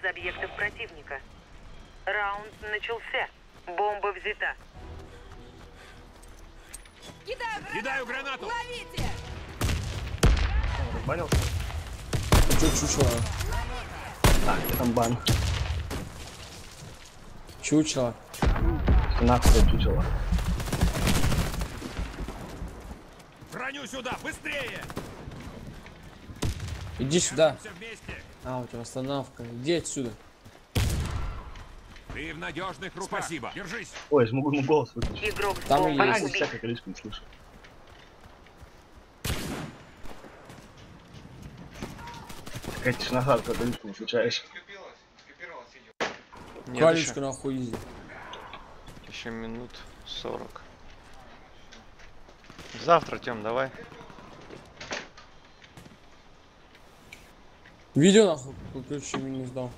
объектов противника. Раунд начался. Бомба взята. Кидаю гранату! Ловите! Разбанился? Чучело. А, где там бан? Чучело. Нахуй чучело. Броню сюда, быстрее! Иди сюда. Все вместе! А, у тебя остановка. Иди отсюда. Ты в надежных руках. Спасибо. Держись. Ой, я же могу ему голос выключить. Игрок с Там и бомбой есть. А, не убит. всякое количество не слышу. Какая тишина, когда количество не включаешь. Нет, Колечко нахуй изи. еще минут 40. Завтра, Тём, давай. Видео нахуй выключи, минус дал.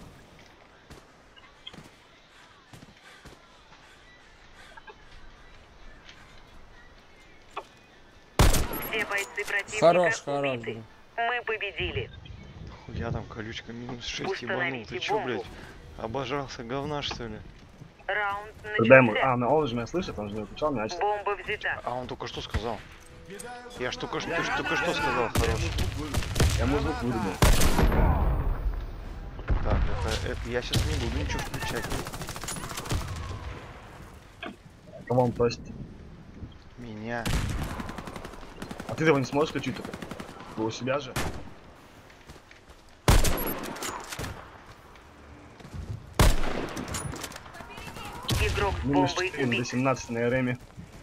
Все бойцы противника Хорош, хорош. убиты. блин. Мы победили. Я там колючка минус 6 Установите ебанул. Ты чё, бомбу. блядь? Обожрался говна, что ли? Раунд Когда ему... начался. А, ну он же меня слышит, он же не выключал, значит. Бомба взята. А он только что сказал. Я ж только что сказал, хорош. Я ему звук вырубил. Так, это я сейчас не буду ничего включать. Кого он просит? Меня. А ты его не сможешь включить только? Вы у себя же? Игрок с Минус бомбой 4 до убит. 17 на РМе.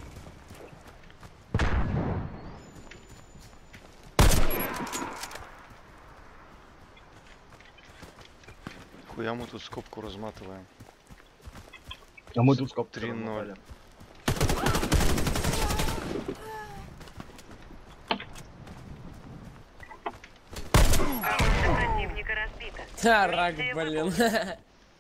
Хуя мы тут скобку разматываем. А мы тут сколько 3-0. Команда противника разбита. Ха, рак, Миссия блин. выполнена.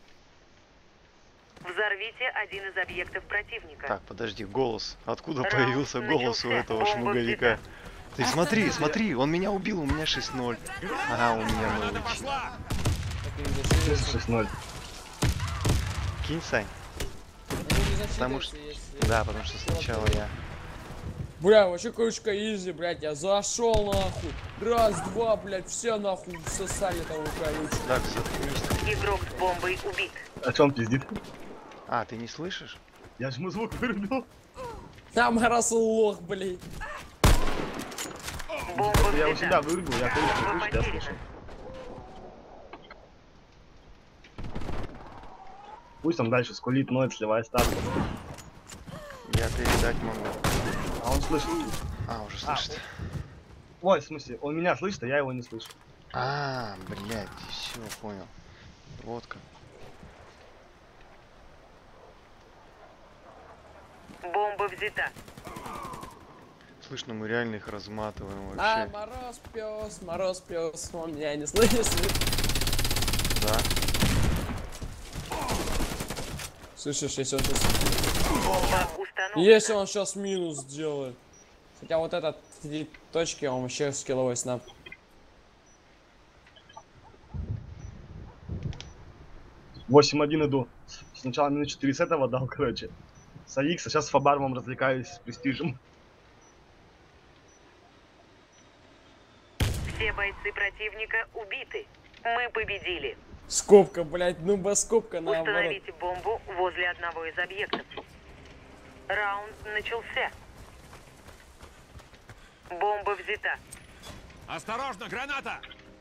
Взорвите один из объектов противника. Так, подожди, голос. Откуда Раунд появился голос у начался. этого Бомба шмуговика? взята. Ты смотри, смотри, он меня убил, у меня 6-0. Ага, у меня Граната 0. пошла! 6-0. Кинь, Сань. Потому что... Да, потому что сначала я... Бля, вообще колечко изи, блядь, я зашел нахуй. Раз, два, блядь, все нахуй сосали того колючка. Так, заткнись. Игрок с бомбой убит. А чё он пиздит? А, ты не слышишь? Я же ему звук вырубил. Там раз лох, блядь. Бомба Я у взята. себя вырубил, я количество не Бомба слышу, я потеряна. слышу. Пусть он дальше скулит, ноет, сливает статус. Я передать могу. А он слышит. А, уже слышит. Ой, в смысле, он меня слышит, а я его не слышу. А, блядь, все, понял. Вот как. Бомба взята. Слышно, мы реально их разматываем А, вообще. мороз пес, он меня не слышит. Да. Слышишь, если он сейчас... Бомба установлена. Если он сейчас минус сделает. Хотя вот этот 3 точки, он вообще скилловой снап. Восемь 1 иду. Сначала минут 4 с этого дал, короче. С АИК, а сейчас с Фабармом развлекаюсь с престижем. Все бойцы противника убиты. Мы победили. Скобка, блядь, скобка наоборот. Установите бомбу возле одного из объектов. Раунд начался. Бомба взята. Осторожно, граната!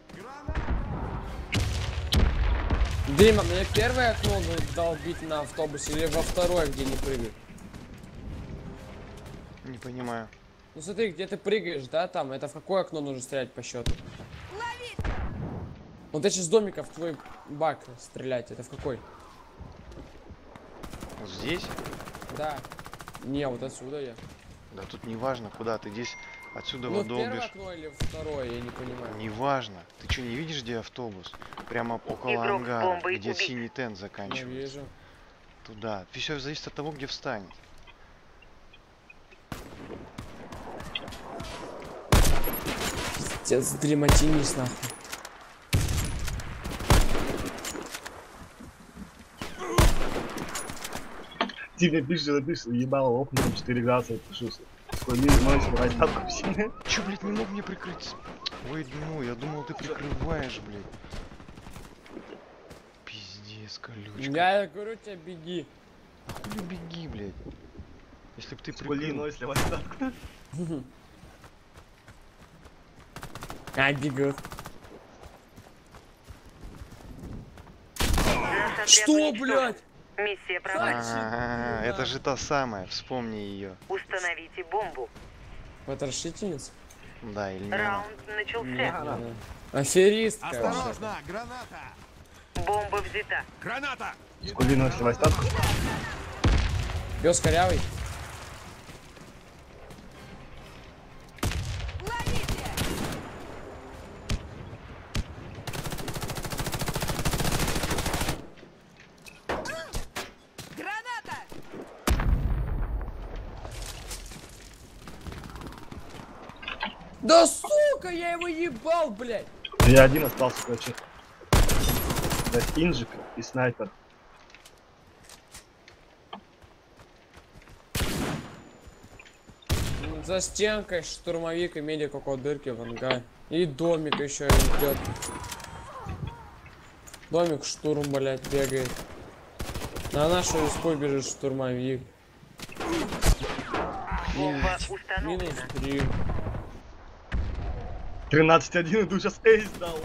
Дима, мне первое окно дал бить на автобусе или во второе, где не прыгает? Не понимаю. Ну смотри, где ты прыгаешь, да, там, это в какое окно нужно стрелять по счету? Вот эти с домика в твой бак стрелять, это в какой? Вот здесь? Да. Не, вот отсюда я. Да тут не важно, куда ты здесь отсюда Ну, первое долбишь. окно или второе, я не понимаю. Неважно. Ты что, не видишь, где автобус? Прямо около Игрок с ангара, бомбой где убит. синий тент Я заканчивается. вижу. Туда. Все зависит от того, где встанет. Пиздец, дрематинис нахуй. Ты мне пишешь, ебало, окна 4 градуса, пишусь. Такой, не можешь брать тапку все. Чё, блядь, не мог мне прикрыть? Ой, ну, я думал, ты прикрываешь, блядь. Пиздец, колючка. Я говорю тебе, беги. Хули беги, блядь. Если б ты Скули, прикрыл. но если вас тапку. А, бегут. Наш отряд Что, уничтожен. блядь? Миссия провалена. Это же та самая, вспомни ее. Установите бомбу. Потрошительница? Да, или не она? Раунд начался. Аферистка. Осторожно, граната! Бомба взята. Граната! Скули, но если вас тапку. Пес корявый. Да сука, я его ебал, блядь. Я один остался, короче. Да, инжик и снайпер. За стенкой штурмовик и медик около дырки в ангар. И домик еще идет. Домик штурм, блядь, бегает. На нашу респу бежит штурмовик. Бомба Минус установлена. 3. 13-1 иду, сейчас эйс дал.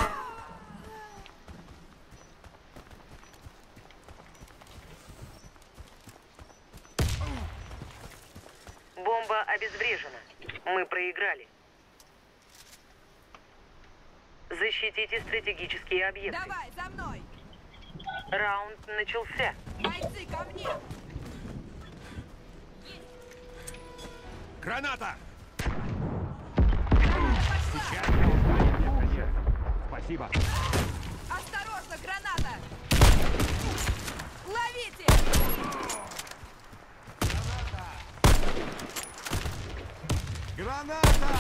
Бомба обезврежена. Мы проиграли. Защитите стратегические объекты. Давай, за мной! Раунд начался. Бойцы, ко мне! Граната! Спасибо. Осторожно, граната! Ловите! Граната!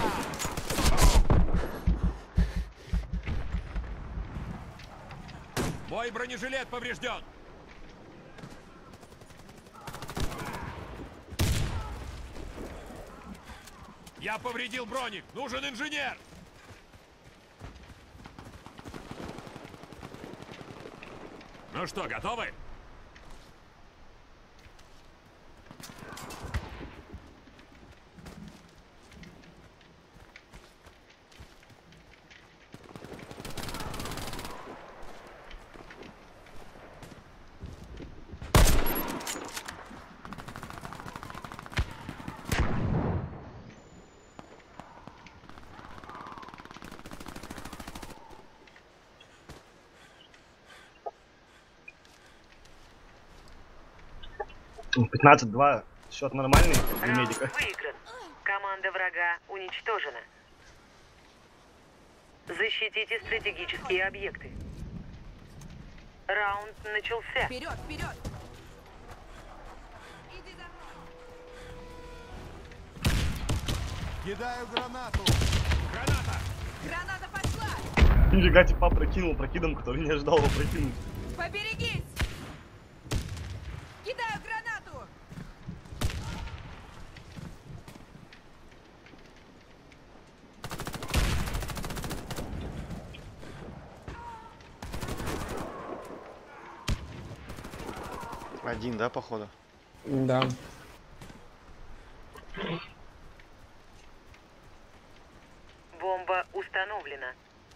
Мой бронежилет поврежден. Я повредил броник. Нужен инженер. Ну что, готовы? Ну, 15-2. Счет нормальный у Раунд медика. выигран. Команда врага уничтожена. Защитите стратегические объекты. Раунд начался. Вперед, вперед! Иди за мной! Кидаю гранату. Граната! Граната пошла! Нифига типа прокинул прокидом, который не ожидал его прокинуть. Поберегись! Кидаю гранату! Один, да, походу? Да. Бомба установлена.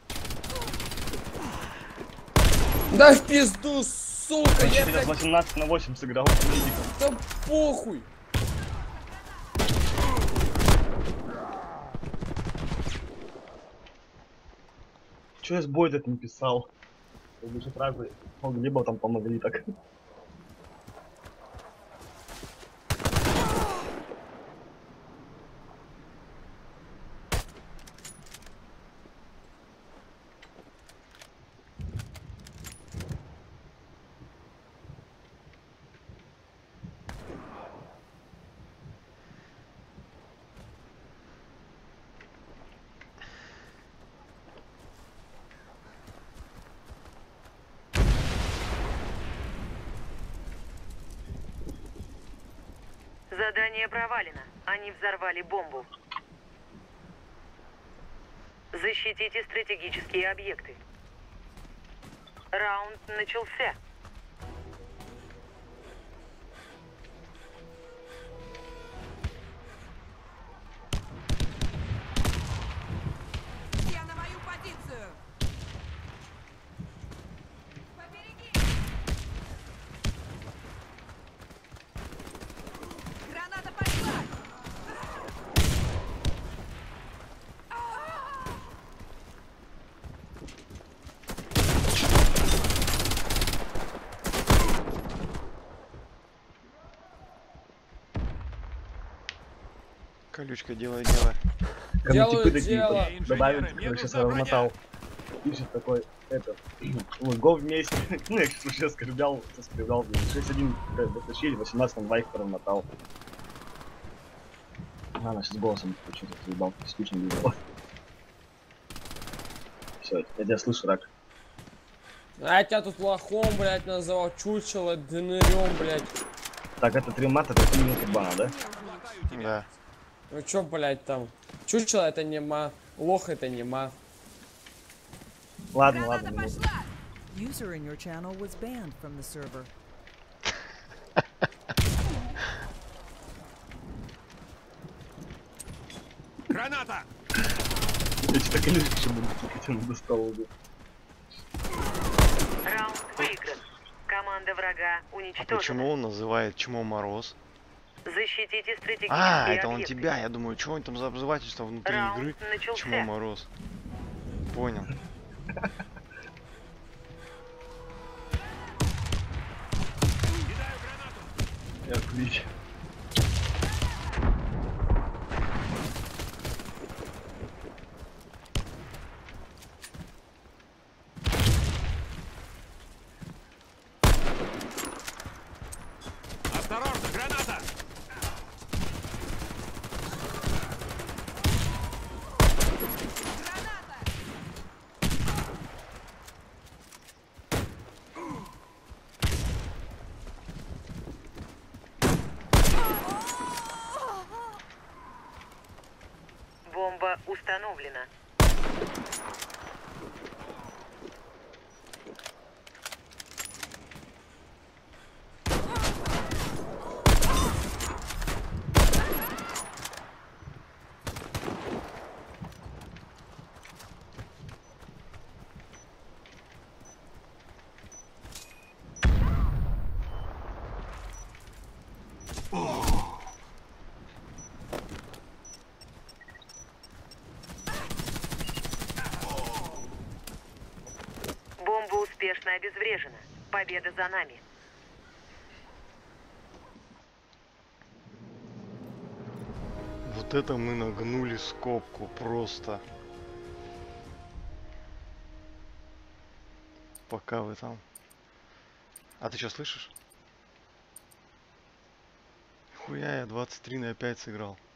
Да в пизду, сука, я, Сейчас блядь, 18-8 сыграл с медиком. да похуй. Че я с бой этот не писал? Лучше сразу либо там помогли так. Задание провалено. Они взорвали бомбу. Защитите стратегические объекты. Раунд начался. Все на мою позицию! Поберегись! Граната пошла! Колючка, делай дело. Ко мне Делаю типы такие, дело. вот, добавить, Инженеры, мне короче, нужна размотал. Пишет такой, это, вот, го вместе. Ну, я, кстати, оскорблял, блин. 6-1 дотащили, 18 на 2 их промотал. Она сейчас голосом почему-то заебал, скучно видел. Все, я тебя слышу, Рак. А я тебя тут лохом, блядь, называл, чучело, дынырем, блядь. Так, это 3 мата, это 3 минуты бана, да? Да. Ну чё, блядь, там? Чучело это не ма, лох это не ма. Ладно, Граната ладно, минуту. пошла! User in your channel was banned from the server. Граната! Я что-то колючка, чтобы тыкать ему достал уже. Раунд выигран. Команда врага А уничтожена. почему он называет Чмо Мороз? Защитите стратегические А, это он объекты. тебя. Я думаю, что он там за обзывательство внутри Раунд игры? начался. Чмо Мороз. Понял. Кидаю гранату! Я клич. Осторожно, граната! Граната! Бомба установлена. Бомба успешно обезврежена. Победа за нами. Вот это мы нагнули скобку просто. Пока вы там. А ты что слышишь? Хуя, я 23 на 5 сыграл.